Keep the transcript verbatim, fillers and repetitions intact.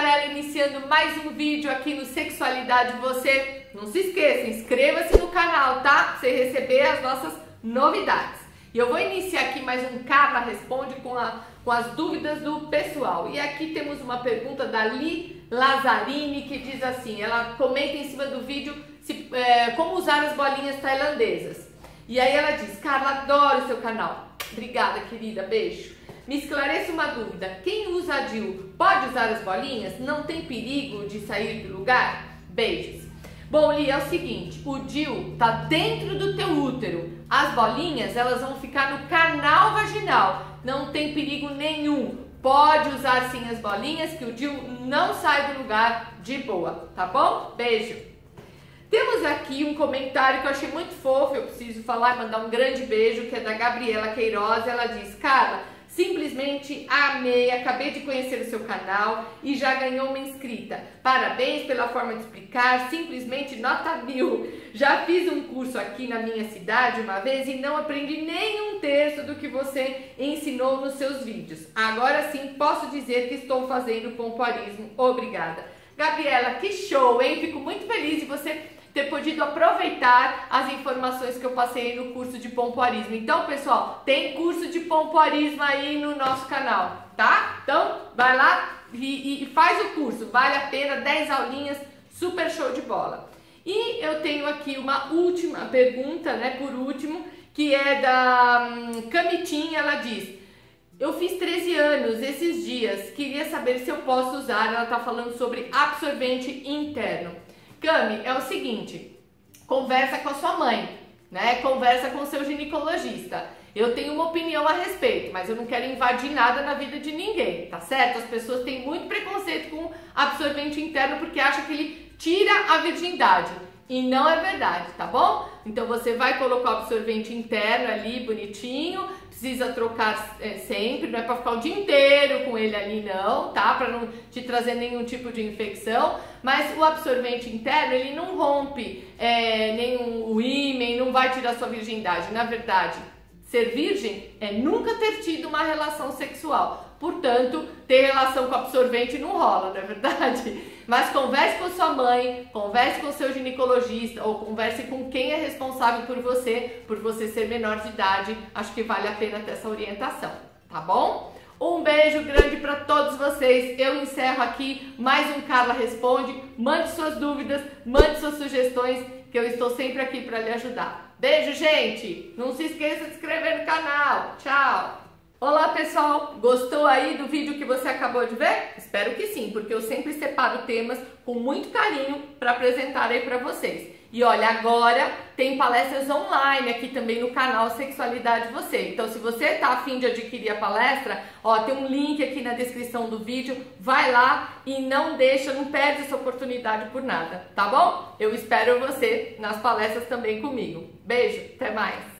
Amarela iniciando mais um vídeo aqui no Sexualidade Você. Não se esqueça, inscreva-se no canal, tá? Pra você receber as nossas novidades. E eu vou iniciar aqui mais um Carla Responde com, a, com as dúvidas do pessoal. E aqui temos uma pergunta da Li Lazzarini que diz assim, ela comenta em cima do vídeo se, é, como usar as bolinhas tailandesas. E aí ela diz, Carla, adoro o seu canal. Obrigada, querida, beijo. Me esclareça uma dúvida, quem usa a D I U pode usar as bolinhas? Não tem perigo de sair do lugar? Beijos. Bom, Li, é o seguinte, o D I U tá dentro do teu útero, as bolinhas elas vão ficar no canal vaginal, não tem perigo nenhum, pode usar sim as bolinhas que o D I U não sai do lugar de boa, tá bom? Beijo. Temos aqui um comentário que eu achei muito fofo, eu preciso falar e mandar um grande beijo, que é da Gabriela Queiroz. Ela diz, Carla, simplesmente amei, acabei de conhecer o seu canal e já ganhou uma inscrita. Parabéns pela forma de explicar, simplesmente nota mil. Já fiz um curso aqui na minha cidade uma vez e não aprendi nem um terço do que você ensinou nos seus vídeos. Agora sim posso dizer que estou fazendo pompoarismo. Obrigada. Gabriela, que show, hein? Fico muito feliz de você ter podido aproveitar as informações que eu passei no curso de pompoarismo. Então, pessoal, tem curso de pompoarismo aí no nosso canal, tá? Então, vai lá e, e faz o curso, vale a pena, dez aulinhas, super show de bola. E eu tenho aqui uma última pergunta, né, por último, que é da hum, Camitinha, ela diz, eu fiz treze anos esses dias, queria saber se eu posso usar, ela tá falando sobre absorvente interno. Cami, é o seguinte, conversa com a sua mãe, né? Conversa com o seu ginecologista. Eu tenho uma opinião a respeito, mas eu não quero invadir nada na vida de ninguém, tá certo? As pessoas têm muito preconceito com absorvente interno porque acham que ele tira a virgindade. E não é verdade, tá bom? Então você vai colocar o absorvente interno ali, bonitinho, precisa trocar é, sempre, não é para ficar o dia inteiro com ele ali não, tá? Para não te trazer nenhum tipo de infecção, mas o absorvente interno, ele não rompe é, nenhum o ímen, não vai tirar sua virgindade. Na verdade, ser virgem é nunca ter tido uma relação sexual. Portanto, ter relação com absorvente não rola, não é verdade? Mas converse com sua mãe, converse com seu ginecologista ou converse com quem é responsável por você, por você ser menor de idade. Acho que vale a pena ter essa orientação, tá bom? Um beijo grande para todos vocês. Eu encerro aqui mais um Carla Responde. Mande suas dúvidas, mande suas sugestões, que eu estou sempre aqui para lhe ajudar. Beijo, gente! Não se esqueça de se inscrever no canal. Tchau! Olá pessoal, gostou aí do vídeo que você acabou de ver? Espero que sim, porque eu sempre separo temas com muito carinho para apresentar aí para vocês. E olha, agora tem palestras online aqui também no canal Sexualidade Você. Então se você tá afim de adquirir a palestra, ó, tem um link aqui na descrição do vídeo, vai lá e não deixa, não perde essa oportunidade por nada, tá bom? Eu espero você nas palestras também comigo. Beijo, até mais!